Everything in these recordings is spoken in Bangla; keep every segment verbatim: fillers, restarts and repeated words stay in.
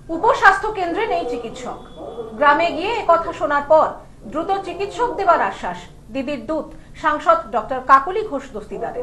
উপস্বাস্থ্য কেন্দ্রে নেই চিকিৎসক। গ্রামে গিয়ে একথা শোনার পর দ্রুত চিকিৎসক দেওয়ার আশ্বাস দিদির দূত সাংসদ ডক্টর কাকলি ঘোষ দস্তিদারের।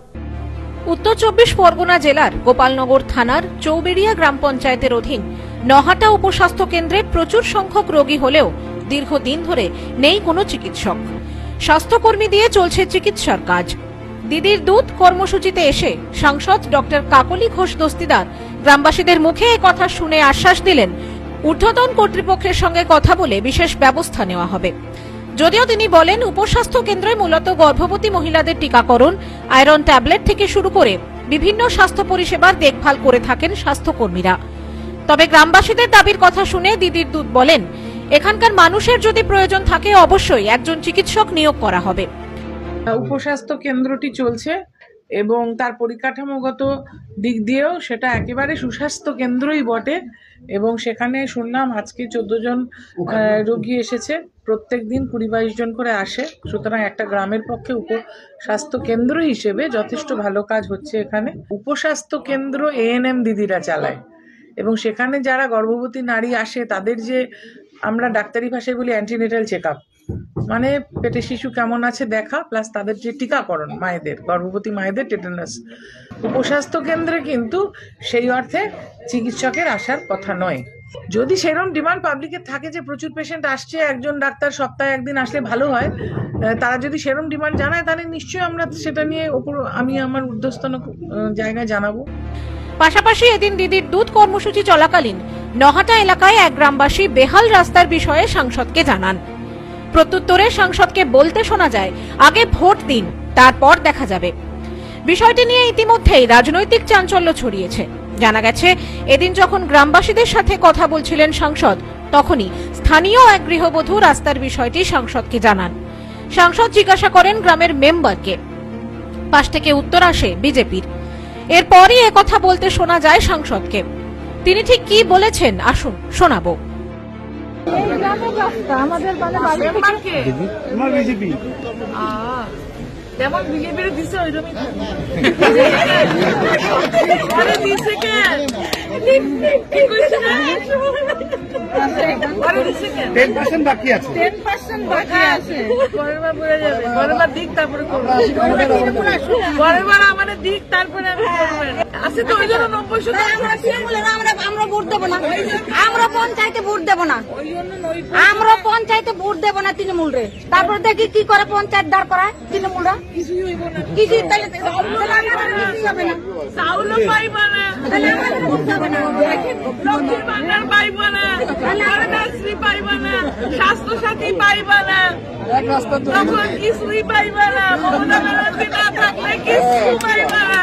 উত্তর চব্বিশ পরগনা জেলার গোপালনগর থানার চৌবেড়িয়া গ্রাম পঞ্চায়েতের অধীন নহাটা উপস্বাস্থ্য কেন্দ্রে প্রচুর সংখ্যক রোগী হলেও দীর্ঘদিন ধরে নেই কোনো চিকিৎসক। স্বাস্থ্যকর্মী দিয়ে চলছে চিকিৎসার কাজ। দিদির দূত কর্মসূচিতে এসে সাংসদ ডক্টর কাকলি ঘোষ দস্তিদার গ্রামবাসীদের মুখে কথা শুনে আশ্বাস দিলেন ঊর্ধ্বতন কর্তৃপক্ষের সঙ্গে কথা বলে বিশেষ ব্যবস্থা নেওয়া হবে। যদিও তিনি বলেন উপস্বাস্থ্য কেন্দ্রে মূলত গর্ভবতী মহিলাদের টিকাকরণ, আয়রন ট্যাবলেট থেকে শুরু করে বিভিন্ন স্বাস্থ্য পরিষেবার দেখভাল করে থাকেন স্বাস্থ্যকর্মীরা। তবে গ্রামবাসীদের দাবির কথা শুনে দিদির দূত বলেন এখানকার মানুষের যদি প্রয়োজন থাকে অবশ্যই একজন চিকিৎসক নিয়োগ করা হবে। উপস্বাস্থ্য কেন্দ্রটি চলছে এবং তার পরিকাঠামোগত দিক দিয়েও সেটা একেবারে সুস্বাস্থ্য কেন্দ্রই বটে এবং সেখানে শুনলাম আজকে চোদ্দ জন রোগী এসেছে, প্রত্যেক দিন কুড়ি বাইশ জন করে আসে। সুতরাং একটা গ্রামের পক্ষে উপস্বাস্থ্য কেন্দ্র হিসেবে যথেষ্ট ভালো কাজ হচ্ছে এখানে। উপস্বাস্থ্য কেন্দ্র এএনএম দিদিরা চালায় এবং সেখানে যারা গর্ভবতী নারী আসে তাদের যে আমরা ডাক্তারি ভাষায় বলি অ্যান্টিনেটাল চেক আপ, মানে পেটে শিশু কেমন আছে দেখা, প্লাস তাদের যে টিকাকরণ মায়েদের, গর্ভবতী মায়েদের টেটানাস, উপস্বাস্থ্য কেন্দ্রে কিন্তু সেই অর্থে চিকিৎসকের আসার কথা নয়। যদি সেরকম ডিমান্ড পাবলিকের থাকে যে প্রচুর পেশেন্ট আসছে, একজন ডাক্তার সপ্তাহে একদিন আসলে ভালো হয়, তারা যদি সেরকম ডিমান্ড জানায় তাহলে নিশ্চয়ই আমরা সেটা নিয়ে ওপর আমি আমার ঊর্ধ্বতন জায়গায় জানাবো। পাশাপাশি এদিন দিদির দূত কর্মসূচি চলাকালীন নহাটা এলাকায় এক গ্রামবাসী বেহাল রাস্তার বিষয়ে সাংসদকে জানান। প্রত্যুত্তরে সাংসদকে বলতে শোনা যায় আগে ভোট দিন, তারপর দেখা যাবে। বিষয়টি নিয়ে ইতিমধ্যেই রাজনৈতিক চাঞ্চল্য ছড়িয়েছে। জানা গেছে এদিন যখন গ্রামবাসীদের সাথে কথা বলছিলেন সাংসদ, তখনই স্থানীয় এক গৃহবধূ রাস্তার বিষয়টি সাংসদকে জানান। সাংসদ জিজ্ঞাসা করেন গ্রামের মেম্বারকে, পাশ থেকে উত্তর আসে বিজেপির। এরপরই একথা বলতে শোনা যায় সাংসদকে। তিনি ঠিক কি বলেছেন আসুন শোনাবো। আমাদের মানে বিজেপি যেমন বিজেপির দিচ্ছে ওইরকমই বাকি আছে, টেন পার্সেন্ট বাকি আছে। পরের বার বোঝা যাবে, পরের বার দিক তারপরে করবো, পরের বার আমাদের দিক তারপরে আমি আছে তো ওই জন্য নব্বই আমরা ভোট দেবো না, আমরা পঞ্চায়েতে ভোট দেবো না, আমরা পঞ্চায়েতে ভোট দেবো না তৃণমূল রে। তারপরে দেখি কি করে পঞ্চায়েত দাঁড় করায় তৃণমূলরা, কিছুই হইব না, কিছুই হবে না, চাউলও পাইবা না, লক্ষ্মীর ভান্ডার পাইবা না, কন্যাশ্রী পাইবা না, স্বাস্থ্য সাথী পাইবা না, তখন কিছুই পাইবা না, মমতা ব্যানার্জি না থাকলে কিছু পাইবা না।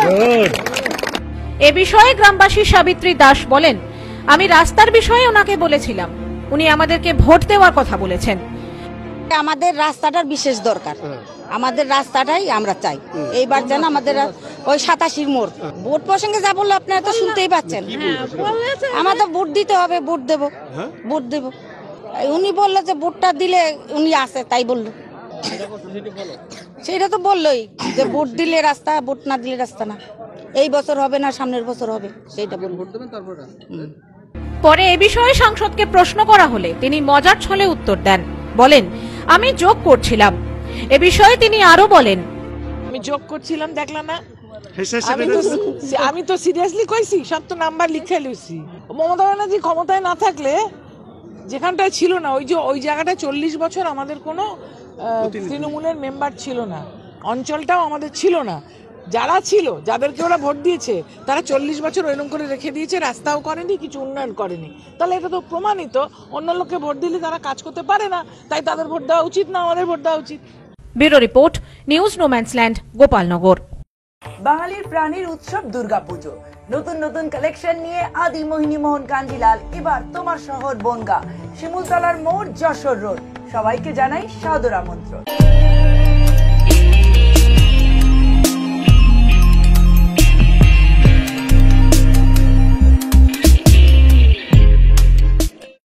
এ বিষয়ে গ্রামবাসী সাবিত্রী দাস বলেন, আমি রাস্তার বিষয়ে ওনাকে বলেছিলাম, উনি আমাদেরকে ভোট দেওয়ার কথা বলেছেন। আমাদের রাস্তাটার বিশেষ দরকার, আমাদের রাস্তাটাই আমরা চাই। এইবার যেন আমাদের ওই সাতাশির মোড় ভোট প্রসঙ্গে যা বললো আপনারা তো শুনতেই পাচ্ছেন, আমাদের ভোট দিতে হবে, ভোট দেব ভোট দেব। উনি বললো যে ভোটটা দিলে উনি আসে, তাই বললো, সেটা তো বললোই যে ভোট দিলে রাস্তা, ভোট না দিলে রাস্তা না। এই বছর হবে না, সামনের বছর হবে, সেইটা বলবো। পরে এ বিষয়ে সাংসদকে প্রশ্ন করা হলে তিনি মজার ছলে উত্তর দেন, বলেন আমি যোগ করছিলাম। এ বিষয়ে তিনি আরো বলেন, আমি যোগ করছিলাম দেখলাম না, আমি তো সিরিয়াসলি কইছি, সব তো নাম্বার লিখে লইছি। মমতা ব্যানার্জি ক্ষমতায় না থাকলে যেখানটায় ছিল না, ওই যে ওই জায়গাটা চল্লিশ বছর আমাদের কোনো তৃণমূলের মেম্বার ছিল না, অঞ্চলটাও আমাদের ছিল না। যারা ছিল, যাদেরকে ওরা ভোট দিয়েছে, তারা চল্লিশ বছর ওইরকম করে রেখে দিয়েছে, রাস্তাও করেনি, কিছু উন্নয়ন করেনি। তাহলে এটা তো প্রমাণিত, অন্য লোককে ভোট দিলে তারা কাজ করতে পারে না, তাই তাদের ভোট দেওয়া উচিত না, আমাদের ভোট দেওয়া উচিত। Bureau report, news no man's land, Gopalnagar. বাঙালির প্রাণীর উৎসব দুর্গাপুজো, নতুন নতুন কালেকশন নিয়ে আদি মোহিনী মোহন কাঞ্জিলাল এবার তোমার শহর বনগাঁ, শিমুলতলার মোড়, যশোর রোড। সবাইকে জানাই সাদর আমন্ত্রণ।